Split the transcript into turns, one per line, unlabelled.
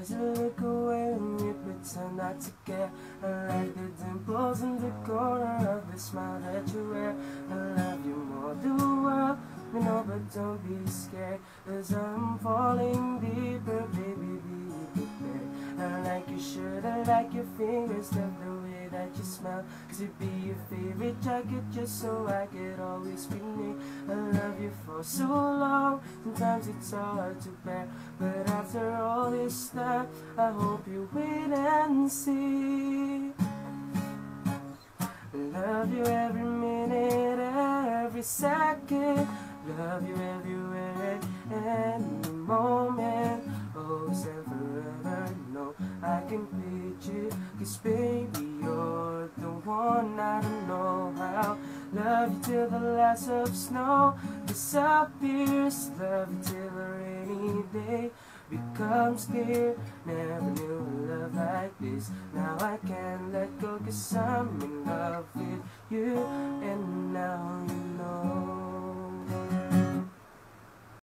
eyes that look away when you pretend not to care. I like the dimples in the corner of the smile that you wear. I love you more than the world, you know, but don't be scared, 'cause I'm falling deeper, baby, be prepared. I like your shirt, I like your fingers, love the way that you smell. To be your favorite jacket just so I could always be near. I love you for so long, sometimes it's hard to bear, but after all this time, I hope you wait and see. Love you every minute, every second. Love you everywhere, any moment. Oh, and forever, no, I can picture. 'Cause baby, you're the one, I don't know how. Love you till the last of snow disappears. Love you till a rainy day becomes clear. Never knew a love like this. Now I can't let go, 'cause I'm in love with you.